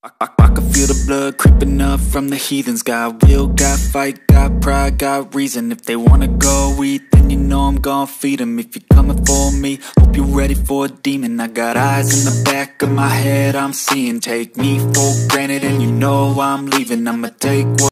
I can feel the blood creeping up from the heathens. Got will, got fight, got pride, got reason. If they wanna go eat, then you know I'm gon' feed them. If you're coming for me, hope you're ready for a demon. I got eyes in the back of my head, I'm seeing. Take me for granted and you know I'm leaving. I'ma take what